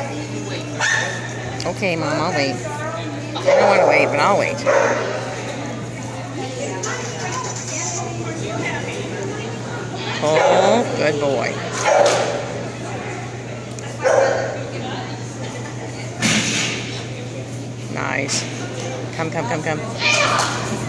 Okay, Mom, I'll wait. I don't want to wait, but I'll wait. Oh, good boy. Nice. Come, come, come, come.